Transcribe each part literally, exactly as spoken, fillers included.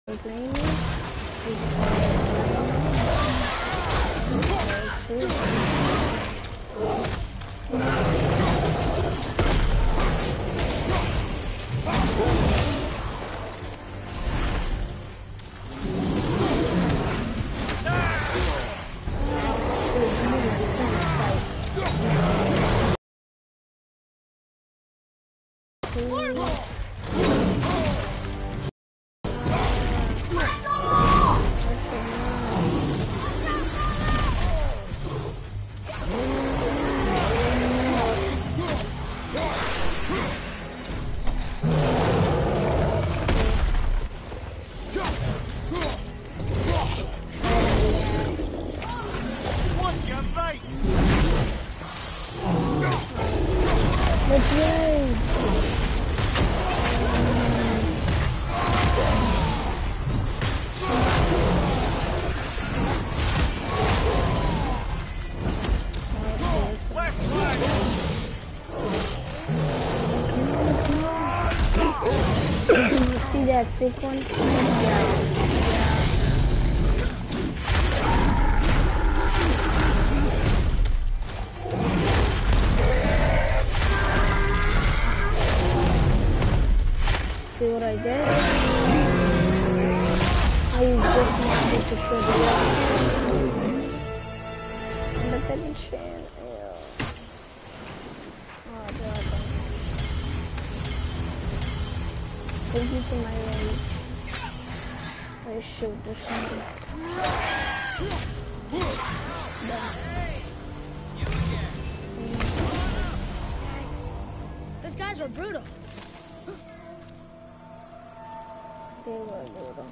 The green is that sick one? Yeah. See what I did? I just wanted to kill the other. And the second chain. Oh, God. Thank you to my rage. I shoot or something. Those guys were brutal. They were brutal.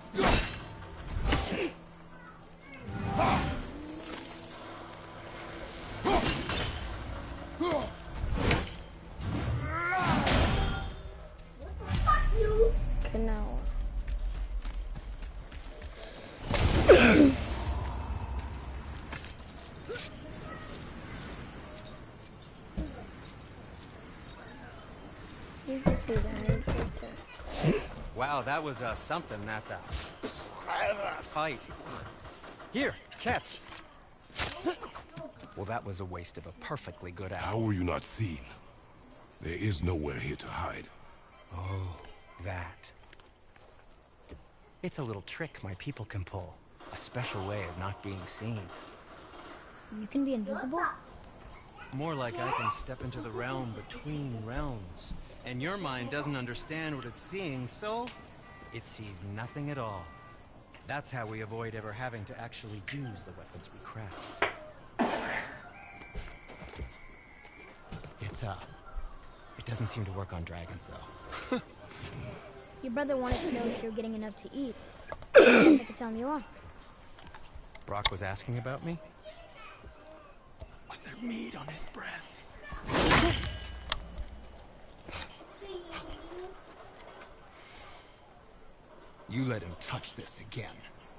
Wow, that was uh, something, that uh, fight. Here, catch. Well, that was a waste of a perfectly good hour. How were you not seen? There is nowhere here to hide. Oh, that. It's a little trick my people can pull. A special way of not being seen. You can be invisible? More like I can step into the realm between realms. And your mind doesn't understand what it's seeing, so it sees nothing at all. That's how we avoid ever having to actually use the weapons we craft. It, uh, it doesn't seem to work on dragons, though. Your brother wanted to know if you're getting enough to eat. I guess I could tell him you are. Brock was asking about me? Was there meat on his breath? You let him touch this again.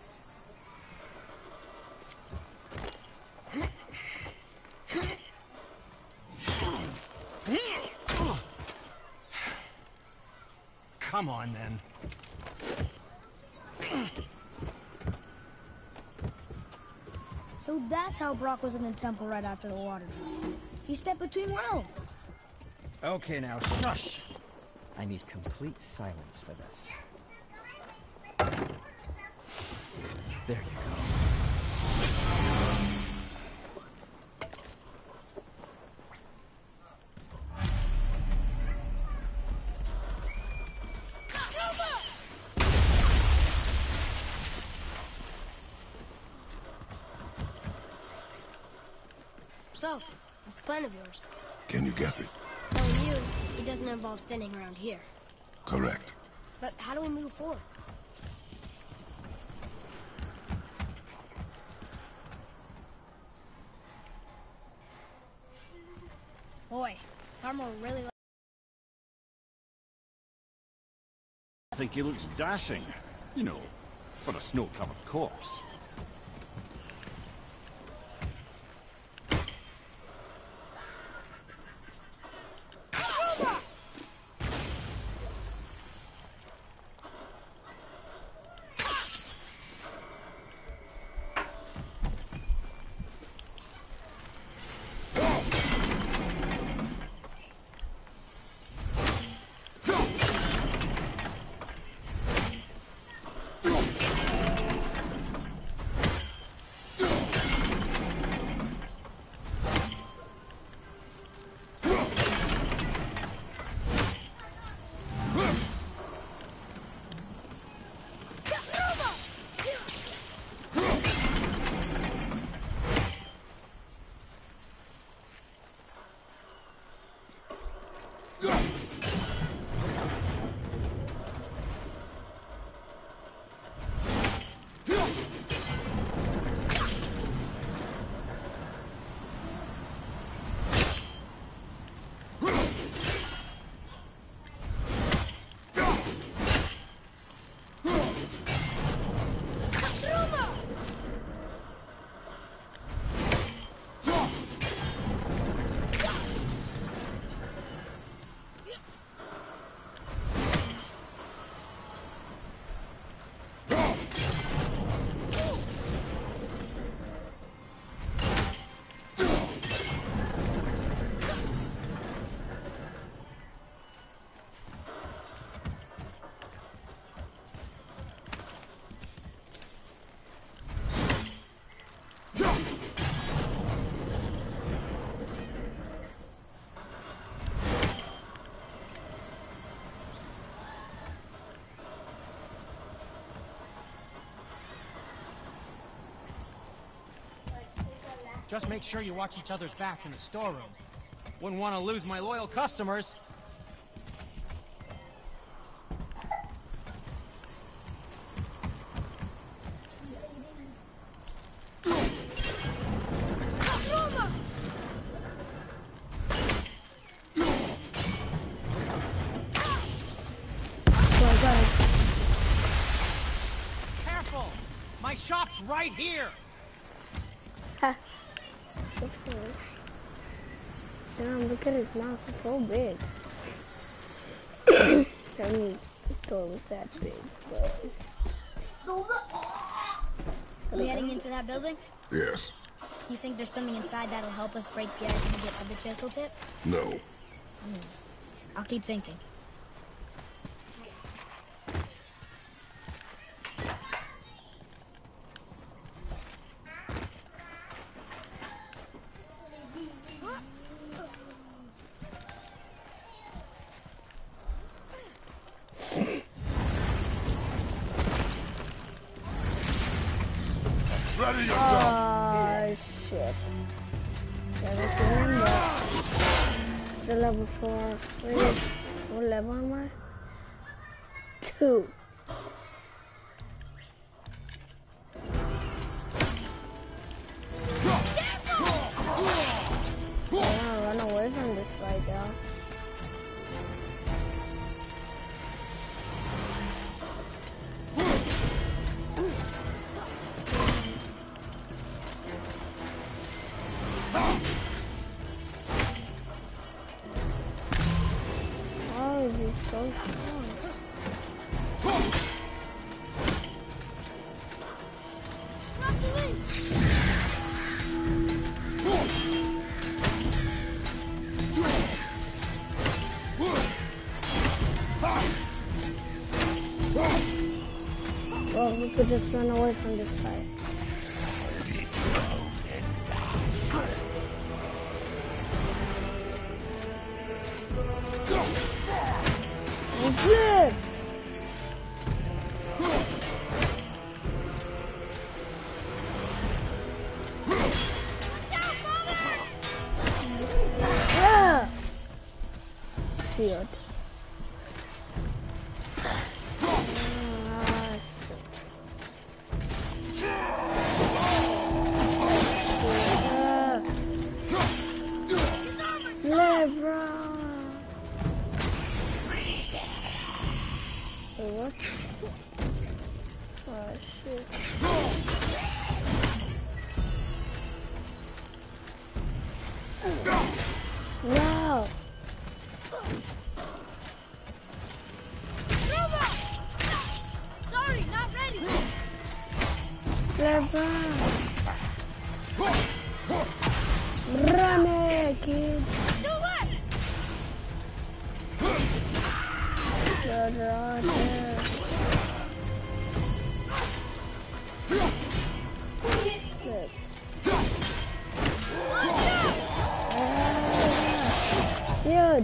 Come on, then. So that's how Brock was in the temple right after the water drop. He stepped between realms. Okay, now, shush! I need complete silence for this. There you go. So, what's the plan of yours? Can you guess it? Knowing you, it doesn't involve standing around here. Correct. But how do we move forward? Boy, Armor really. I think he looks dashing. You know, for a snow-covered corpse. Just make sure you watch each other's backs in the storeroom. Wouldn't want to lose my loyal customers. Careful! My shop's right here! Ha. Damn, look at his mouth, it's so big. I mean, thought it was that big, but... Are we heading into that building? Yes. You think there's something inside that'll help us break the ice and get to the Chisel Tip? No. Hmm. I'll keep thinking. Ready yourself. Oh, shit. Never seen him yet. The level four. Wait, what level am I? Two. I wanna run away from this right now. Oh, he's so strong. Well, we could just run away from this fight. Good. Yeah. Shield. What? Oh shit. No! Sorry, not ready! LeBron! Run it, kid! Do what? Good Roger. Good. Shield!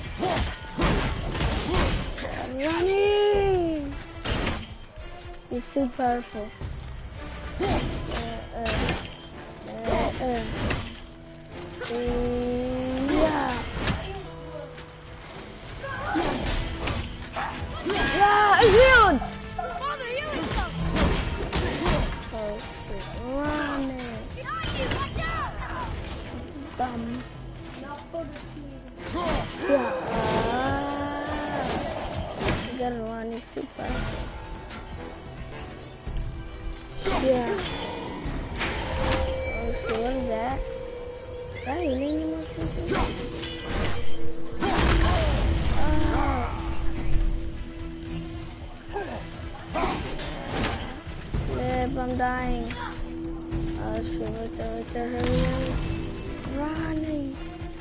Running! He's too powerful. Uh, uh, uh, uh. Yeah! Yeah! Shield! Father, healing stuff! Oh shit. Running! Behind you, watch out! Bum. Yeah. You gotta run, he's super. Yeah. Oh shit, what is that? Is that healing him or something? Oh. Lip, I'm dying. Oh shit, right there, right there, hurry up. Running.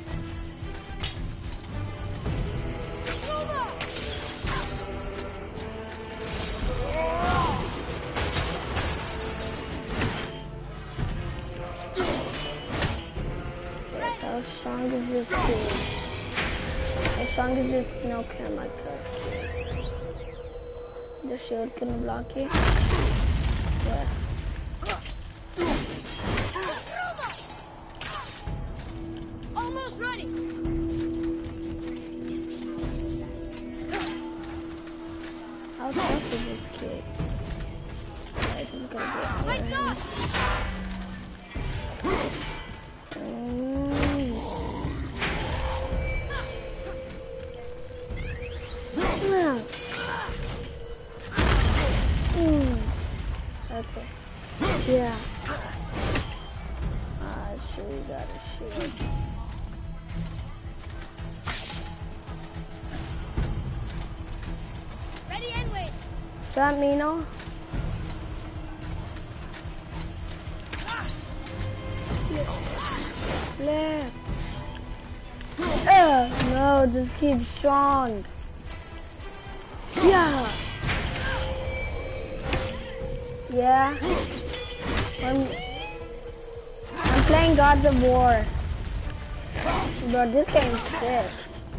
How strong is this dude? How strong is this no camera cut? The shield can block you? Yeah. Almost ready. How tough is this kid? Guys, I'm gonna get Lights him. off. Mm. Yeah. Mm. Okay. Yeah. Ah, sure, we got a shield. Ready and wait. Is that Mino? Left. Uh, no, this kid's strong. Yeah. Yeah. I'm, I'm playing Gods of War. Bro, this game's sick.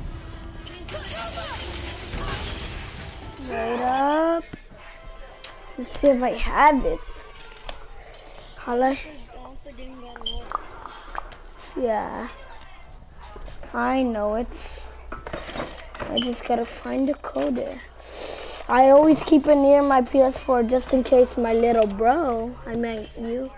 Wait up. Let's see if I have it. Holla. Yeah. I know it. I just gotta find the code there. I always keep it near my P S four just in case my little bro, I meant you.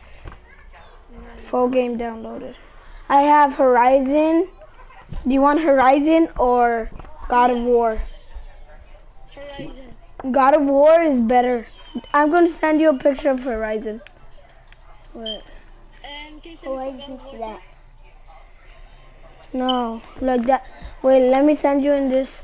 Full game downloaded. I have Horizon. Do you want Horizon or God of War? Horizon. God of War is better. I'm going to send you a picture of Horizon. Wait. And can you send me for God of War too? No, like that. Wait, let me send you in this.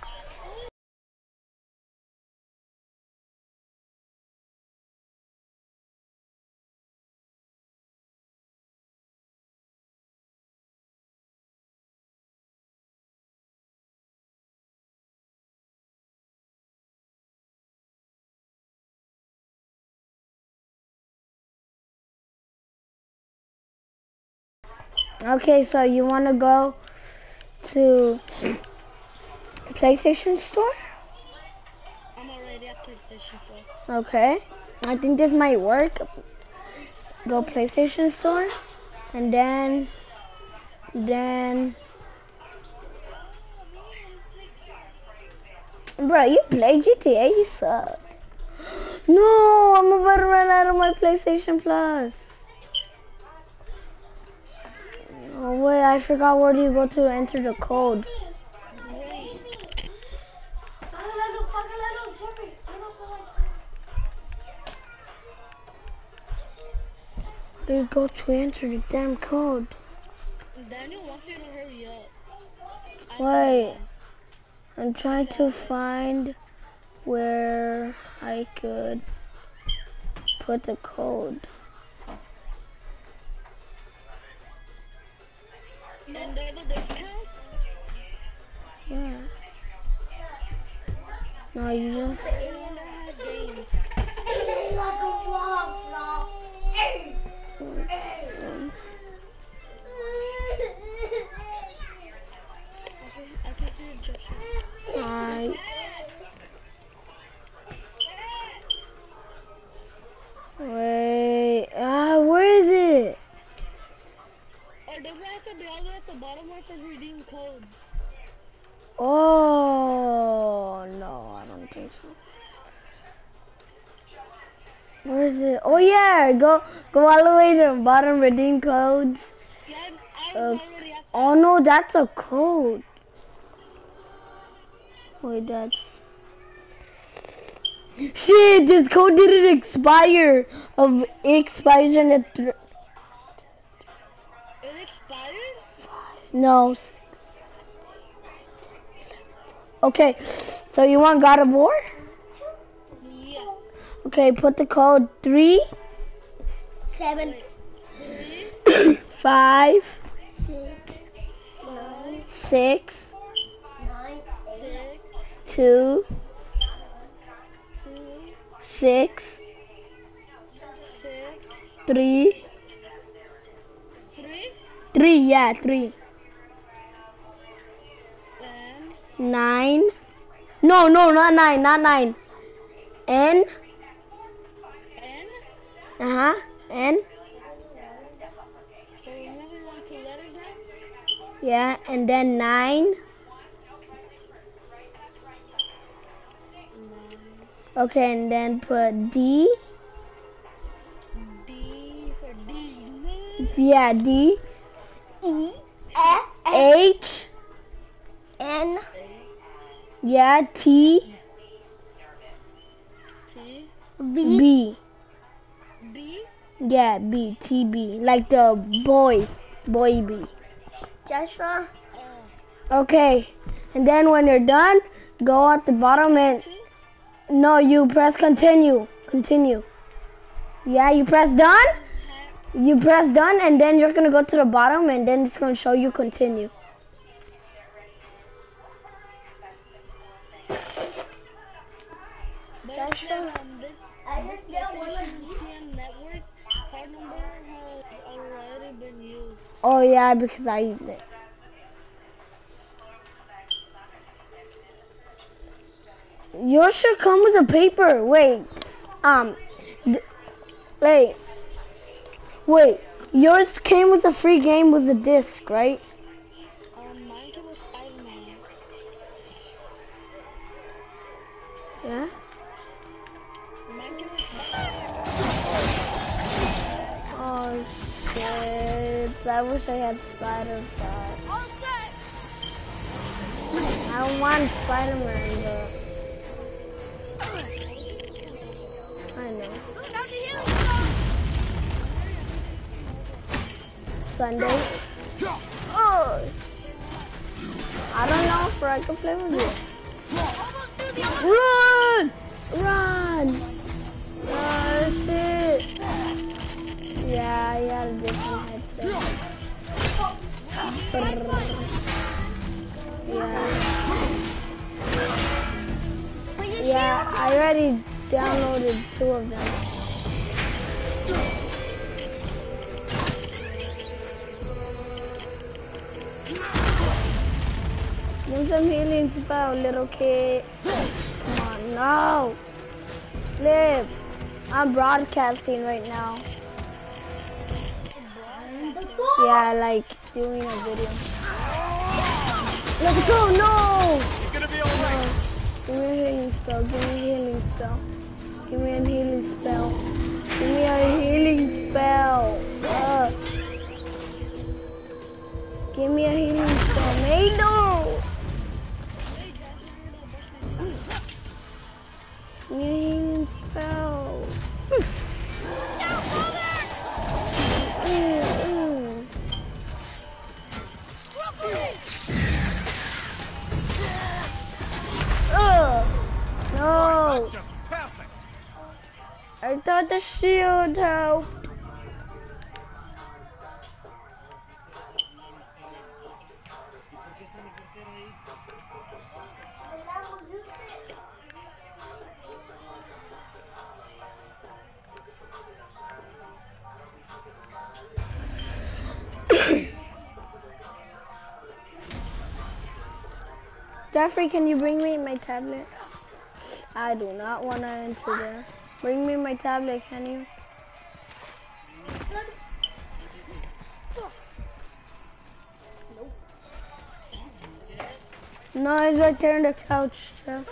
Okay, so you want to go to PlayStation Store? I'm already at PlayStation four. Okay. I think this might work. Go PlayStation Store. And then, then, bro, you play G T A, you suck. No, I'm about to run out of my PlayStation Plus. Oh wait, I forgot where do you go to enter the code. Wait. Where do you go to enter the damn code? Daniel wants you to hurry up. I Wait, I'm trying to find where I could put the code. And they're the discounts? Yeah. No, you just. The one that has games. Okay, I can see it, Joshua. Alright. Wait. Ah, where is it? Or does it have to be all the way at the bottom where it says redeem codes? Oh, no, I don't think so. Where is it? Oh, yeah. Go go all the way to the bottom, redeem codes. Yeah, I was Uh, already at oh, no, that's a code. Wait, that's... Shit, this code didn't expire. Of it expires in the... Th It expired? no. Six, seven, eight, nine, okay, so you want God of War? Yeah. Okay, put the code three, seven, Wait. Three, five, five, six, six, two, two, six, six, three, three, three, yeah, three, and nine, no, no, not nine, not nine, N, N. uh-huh, N, So we're moving on to letters now? Yeah, and then nine. Okay, and then put D. D for D. Yeah, D. E. H. N. Yeah, T. T. B. B. B. Yeah, B. T B. Like the boy. Boy B. Joshua. Oh. Okay, and then when you're done, go at the bottom and T. no, you press continue. Continue. Yeah, you press done. You press done, and then you're gonna go to the bottom, and then it's gonna show you continue. But it said, um, this, this PlayStation T N network card number has already been used. Oh yeah, because I used it. Yours should come with a paper. Wait, um, th- wait, wait. Yours came with a free game with a disc, right? Um, mine came with Spider-Man. Yeah. Mine came with Spider-Man. Oh shit! I wish I had Spider-Man. All set. I want Spider-Man, but I know. Time to heal yourself. Sunday. Oh, I don't know if I can play with you. Almost through the other. Run! Run! Oh shit! Yeah, I got a different headset. Yeah. Yeah, I already downloaded two of them. Use some healing spell, little kid. Come on, no. Live. I'm broadcasting right now. Yeah, like doing a video. Let's go, no! You're gonna be alright. Give me a healing spell, give me a healing spell. Give me a healing spell. Give me a healing spell. Uh. Give me a healing spell. Mado! Give me a healing spell. Mm, mm. Ugh. No! Just perfect. I thought the shield helped. Jeffrey, can you bring me my tablet? I do not want to enter there. Bring me my tablet, can you? No, it's right there on the couch, Jeff.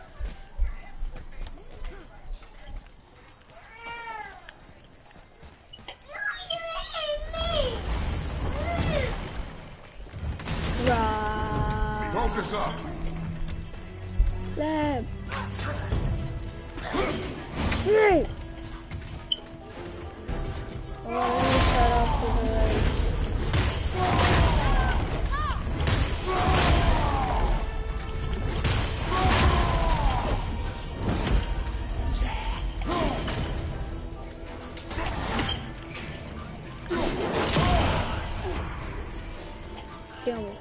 Right. Focus up. Left. Right. Oh, let me start off with the right. Kill me.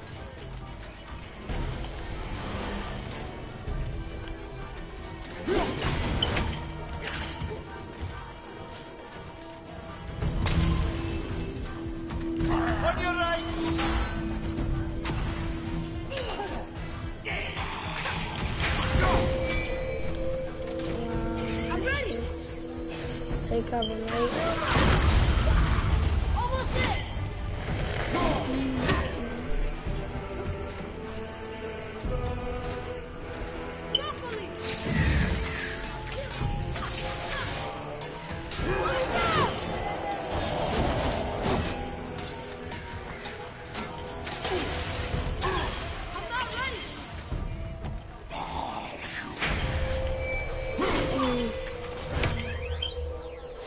On your right. I'm ready. Take cover, right? Almost there.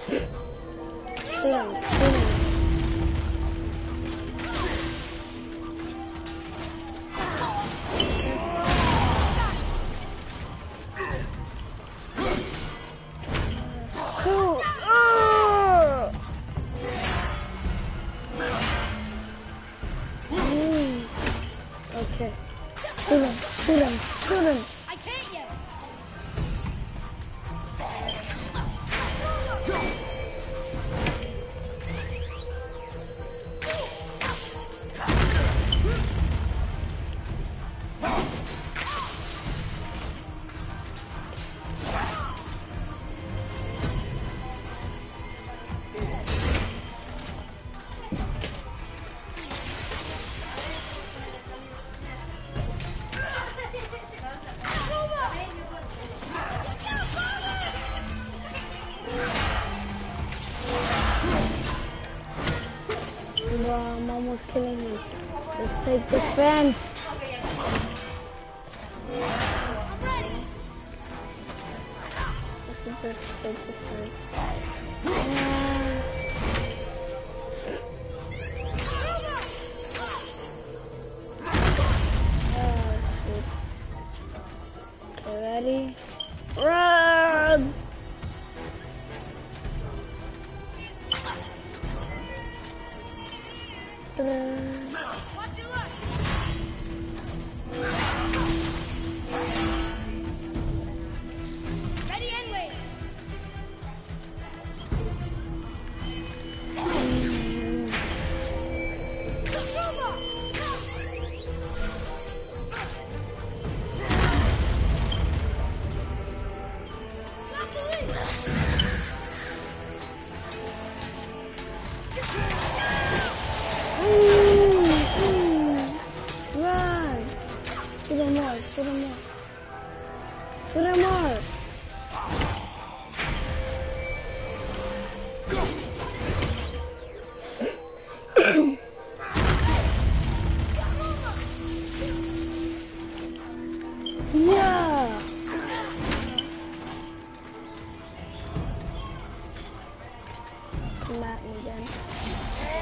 Shoot him, shoot him. Shoot! Oh! Mm. Okay. Shoot him, shoot him, shoot him. I can't yet. Bro, I'm almost killing you. Let's take defense. I'm ready. Let's just take defense. Oh, shit. Okay, ready? Run! Run. Watch your luck. Ready and wait. Run! Shoot him more, shoot him more. Shoot him more! Yeah! Come at me then.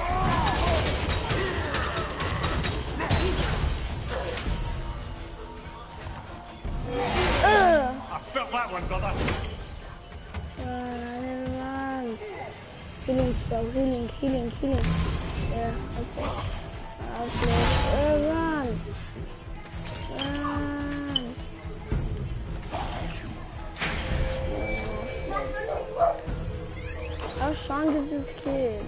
Ugh! I felt that one, brother. Run, run. Healing spell, healing, healing, healing. Yeah, okay. Okay. Uh, run. Run. How strong is this kid?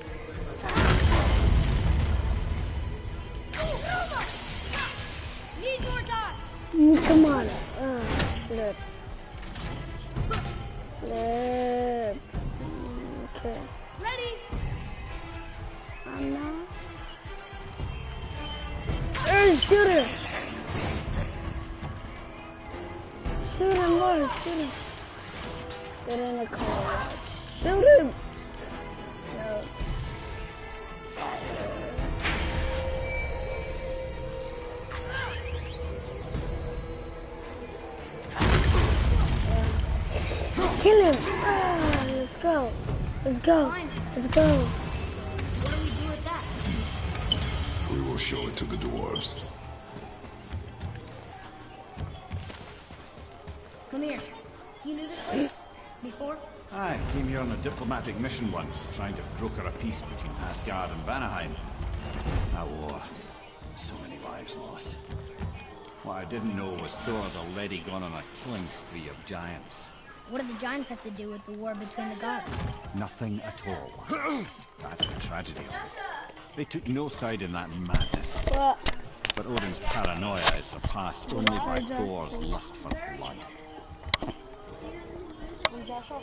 Need more time. Mm, come on. Uh, flip. Flip. Mm, okay. Ready. I'm not. Hey, shoot him! Shoot him, boy, shoot him. Get in the car. Shoot him! No. Kill him! Ah, let's go. Let's go. Let's go. What do we do with that? We will show it to the dwarves. Come here. You knew this place before? I came here on a diplomatic mission once, trying to broker a peace between Asgard and Vanaheim. That war. So many lives lost. What I didn't know was Thor had already gone on a killing spree of giants. What do the giants have to do with the war between the gods? Nothing at all. That's the tragedy of it. They took no side in that madness. What? But Odin's paranoia is surpassed only by Thor's lust for blood. Joshua,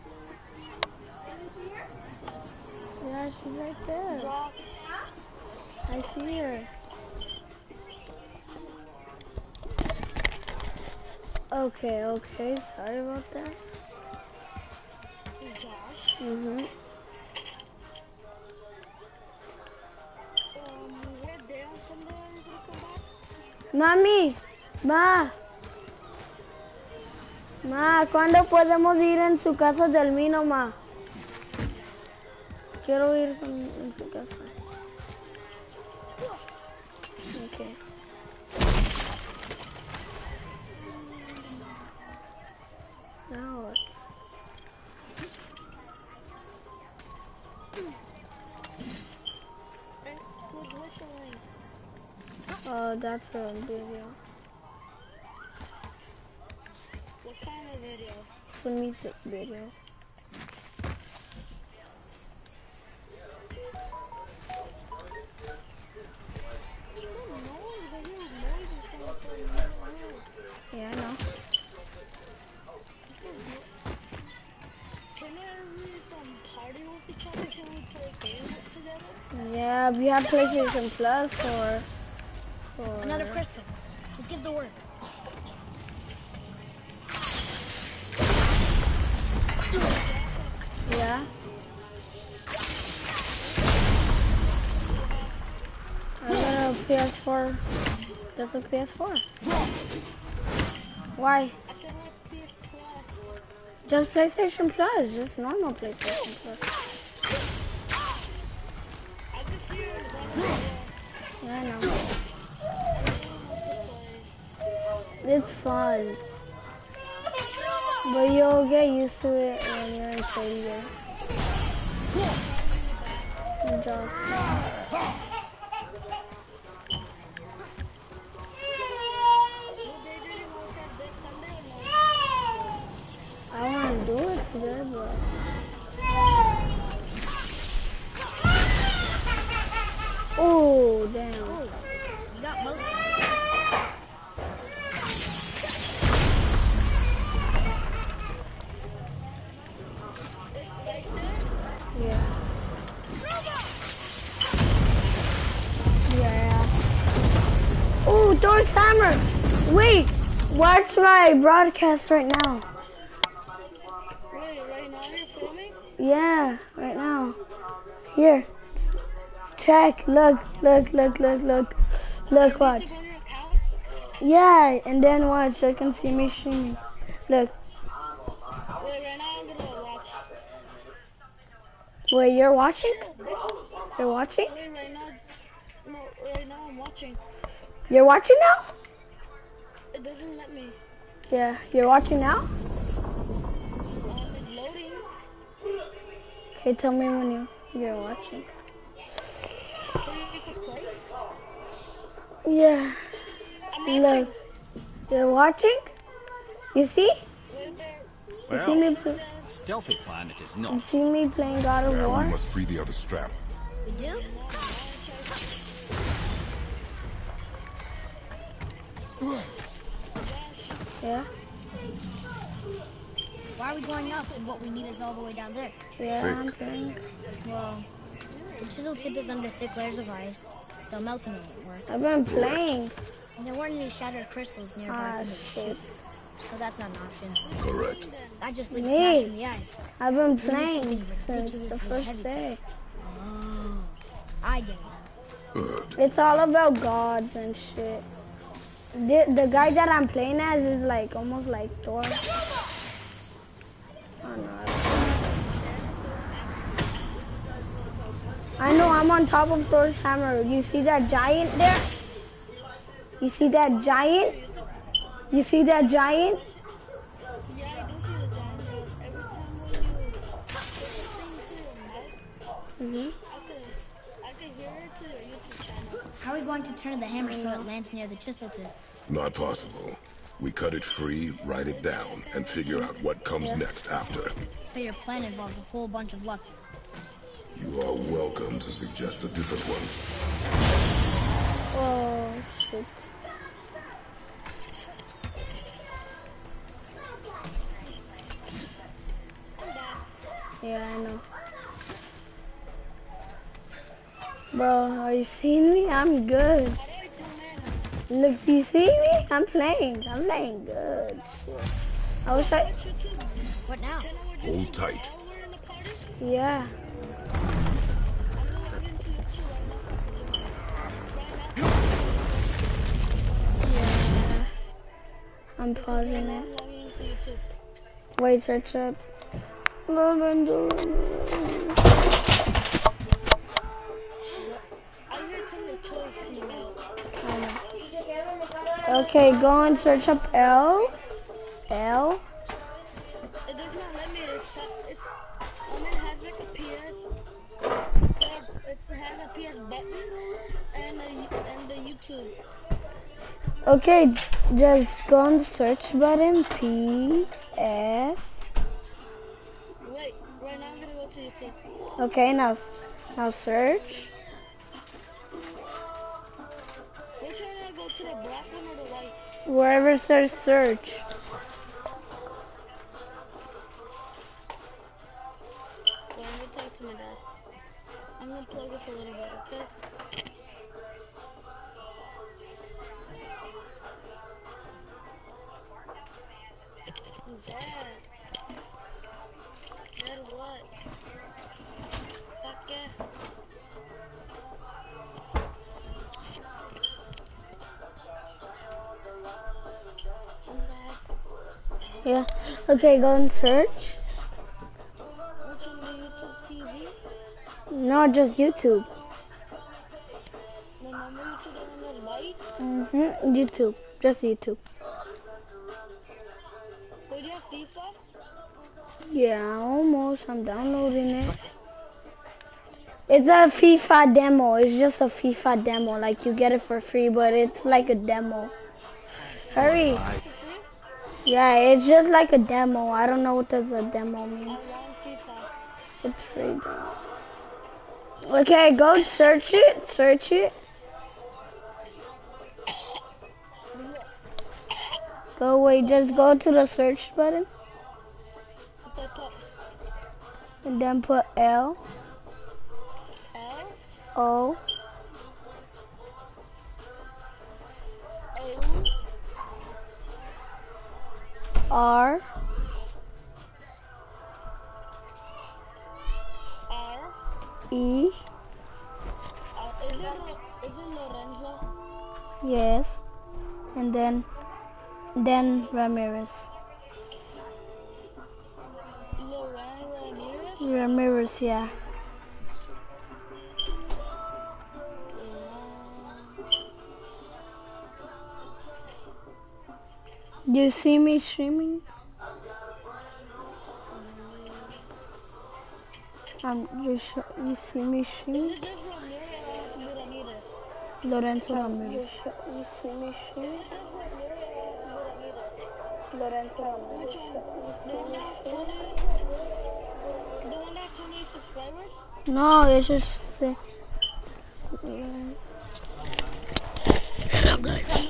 Yeah, she's right there. drop. I see her. Okay, okay, sorry about that. Josh. Mm-hmm. Um, what day on Sunday are you gonna come back? Mami, ma. Ma, ¿cuándo podemos ir en su casa del Mino, ma? quiero ir con, en su casa. Okay. Now what? And who's whistling? Oh, that's a video. What kind of video? It's a music video. Stop noise! I hear noises coming from your room. Yeah, I know. Can we um, party with each other? Can we play games together? Yeah, we have PlayStation Plus or... or Another crystal. Just give the word. Yeah. I got a P S four. That's a P S four. Why? I can have P S Plus. Just PlayStation Plus. Just normal PlayStation Plus. I can see you in the bottom. Yeah, I know. I don't want to play. It's fun. But you'll get used to it when you're in failure. Just... I want to do it today, but... Oh, damn. You got most of it. Yeah. Yeah. Oh, Thor's hammer! Wait! Watch my broadcast right now. Wait, right now you're filming? Yeah, right now. Here. Check. Look, look, look, look, look. Look, watch. Is it on your account? Yeah, and then watch. So you can see me streaming. Look. Wait, right now I'm gonna watch. Wait, you're watching? You're watching? Wait, right now. No, right now I'm watching. You're watching now? It doesn't let me. Yeah, you're watching now? Um, it's loading. Okay, tell me when you, you're watching. So you can play? Yeah. I'm Look. watching. You're watching? You see? Wait there. You see me play? Stealthy planet is You not. see me playing God of Now we War? must free the other strap. We do? Yeah. Why are we going up and what we need is all the way down there? Yeah, Thick. I'm playing. Well, the chisel tip is under thick layers of ice, so melting it won't work. I've been playing. And there weren't any shattered crystals nearby Ah, for me to shit. shoot, so that's not an option. Correct. I just leave Me. smashing the ice. I've been We need playing something since the ridiculously first heavy day. Oh, I get it now. Good. It's all about gods and shit. The, the guy that I'm playing as is like almost like Thor. Oh no. I know I'm on top of Thor's hammer. You see that giant there? You see that giant? You see that giant? Yeah, I do see the giant. uh, Every time when you listen to your mic, Mm-hmm. I can, I can hear it to your YouTube channel. How are we going to turn the hammer so it lands near the chisel tip? Not possible. We cut it free, write it down, and figure out what comes next after. So your plan involves a whole bunch of luck. You are welcome to suggest a different one. Oh shit. Yeah, I know. Bro, are you seeing me? I'm good. Look, you see me? I'm playing. I'm playing good. I wish I... What now? Hold tight. Yeah. Yeah. I'm pausing it. Wait, search up. time the toys coming out. I know. Okay, go and search up L. L. It does not let me. It's, it's um, it has like a P S. It has a P S button and a and the YouTube. Okay, just go on the search button. P S. Wait, right now I'm gonna go to YouTube. Okay, now now search. Which one do I go to, the black one or the white? Wherever it says search. Wait, I'm gonna talk to my dad. I'm gonna plug it for a little bit, okay? Dad. Dad, what? Fuck yeah. I'm back. Yeah. Okay, go and search. Which one, the YouTube T V? No, just YouTube. The number YouTube the one that's white? Mm-hmm. YouTube. Just YouTube. Wait, do you have FIFA? Yeah, almost. I'm downloading it. It's a FIFA demo. It's just a FIFA demo. Like, you get it for free, but it's like a demo. Hurry. Yeah, it's just like a demo. I don't know what does a demo mean. I want FIFA. It's free though. Okay, go search it. Search it. Go away. Just go to the search button. And then put L. L? O. O. R. R. E. Uh, is it, is it Lorenzo? Yes. And then, then Ramirez. Loren Ramirez? Ramirez, yeah. Do you see me streaming? Um, you, sh you see me streaming? Is it just Ramirez or Ramirez? Lorenzo Ramirez. You see me streaming? Lorenzo Ramirez. Which one? The one that twenty? The one that twenty subscribers? No, it's just. Uh, yeah. Hello, guys.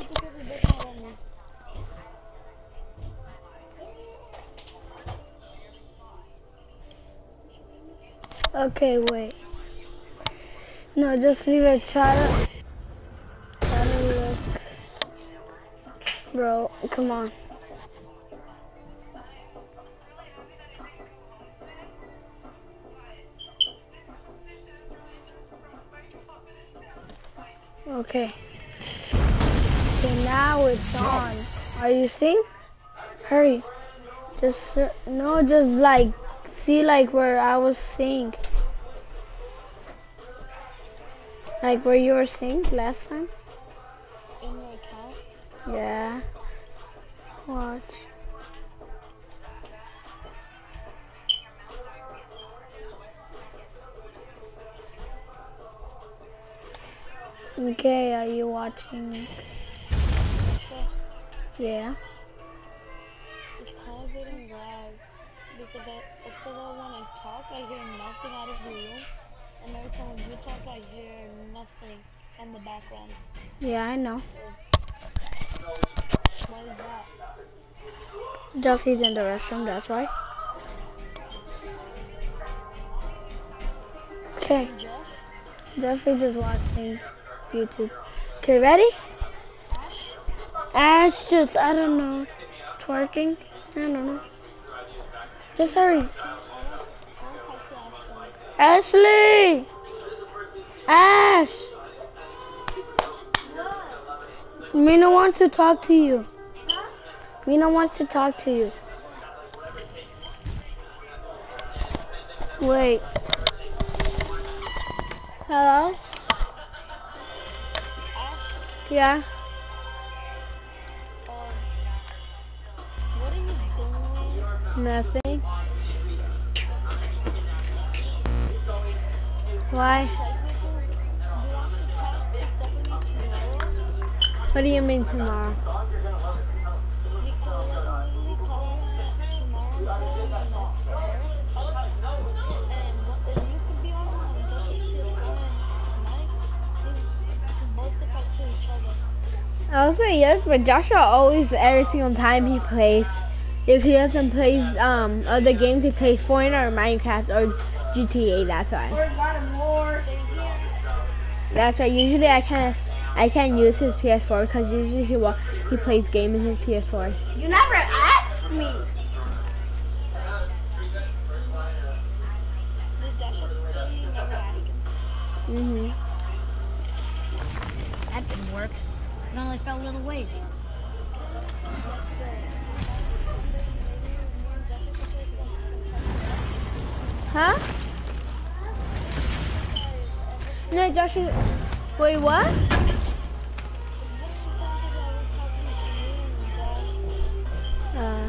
Okay, wait. No, just leave it. Try to, try to look. Bro, come on. Okay. Okay, now it's on. Are you seeing? Hurry. Just, uh, no, just like, see like where I was seeing. Like where you were seeing last time? In your account? Yeah. Watch. Okay, are you watching? Yeah. It's kind of getting loud because I, first of all, when I talk, I hear nothing out of the room, and every time when you talk, I hear nothing in the background. Yeah, I know. Why is that? Jesse's in the restroom, that's why. Okay. Jess? Jeffrey just watching YouTube. Okay, ready? Ash? Ash just, I don't know, twerking. I don't know. Just hurry. I want, I want to talk to Ashley. Ashley! Ash! Mina wants to talk to you. Mina wants to talk to you. Wait. Hello? Yeah. Um, what are you doing? Nothing. Why? Technically, you want to talk to Stephanie tomorrow? What do you mean tomorrow? We could literally call her tomorrow and put her in the note for her. And what, if you could be on um, Justice P S four and Mike, we, we both could talk to each other. I'll say yes, but Joshua always, every single time he plays, if he doesn't play um, other games, he plays Fortnite or Minecraft or G T A, that's why. Same here. That's why usually I can't, I can't use his P S four because usually he wa he plays game in his P S four. You never asked me. With Joshua still, you never ask him. Mhm. That didn't work. It only fell little ways. Huh? No, Joshua. Wait, what? Uh,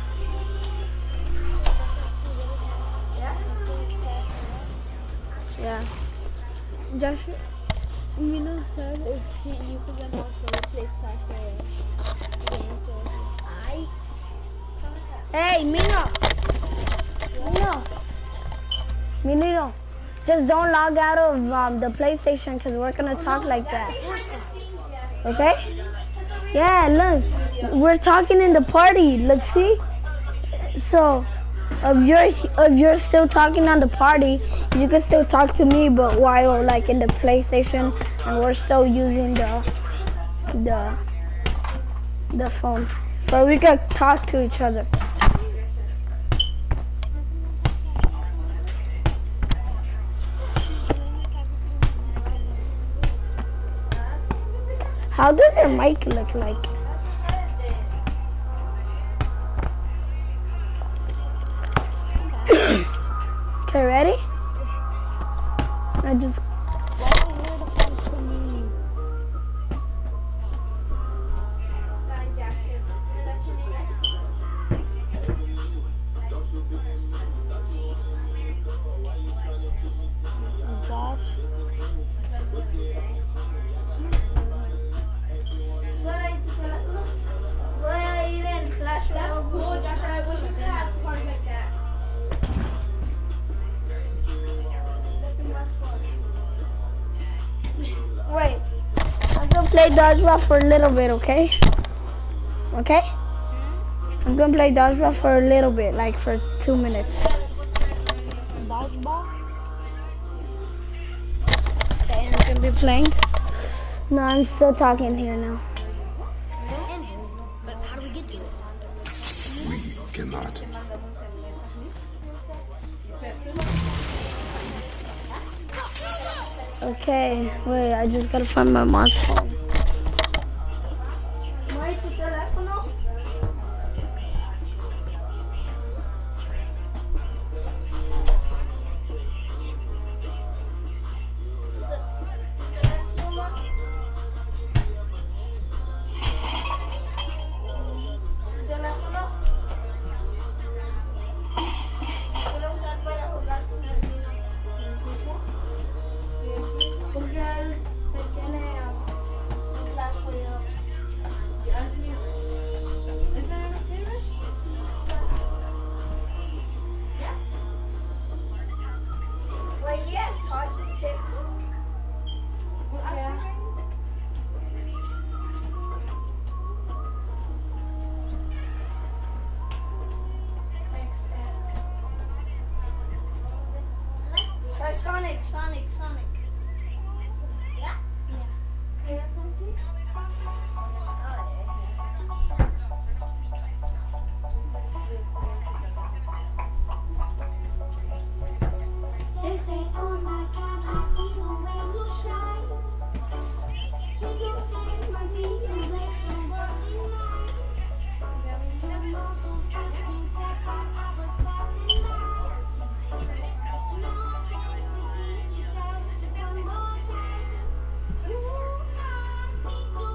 yeah. Joshua, you know, sir, if he, you could get more for the place faster. I. Hey, Mino. Mino. Mino. Just don't log out of um, the PlayStation because we're gonna talk like that. Okay? Yeah, look, we're talking in the party. Look, see? So, if you're if you're still talking on the party, you can still talk to me, but while like in the PlayStation, and we're still using the the the phone, so we can talk to each other. How does your mic look like? Okay, ready? I just. Josh. That's cool, Josh. I wish we could have a party like that. Wait, I'm gonna play dodgeball for a little bit, okay? Okay? I'm gonna play dodgeball for a little bit, like for two minutes. Dodgeball? Okay, I'm gonna be playing. No, I'm still talking here now. But how do we get to it? We cannot. Okay, wait, I just gotta find my mom's phone. Sonic, Sonic, Sonic. Yeah? Yeah. They say, oh my God, I see the way you shine. You can make my vision black and walking night. Some models got me dead while I was passing out. No, I need to get you down one more time. You, I see you.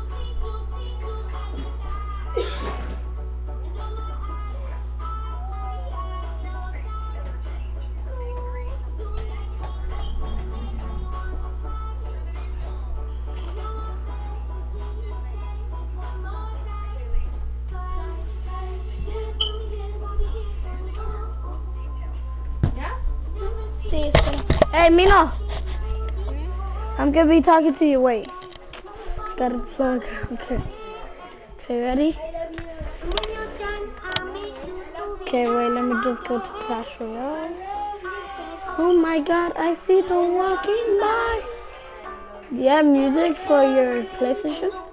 Sí, espera. Hey, Mino. I'm gonna be talking to you. Wait. Gotta plug. Okay. Okay, ready? Okay, wait. Let me just go to Clash Royale. Oh my God! I see them walking by. Do you have music for your PlayStation?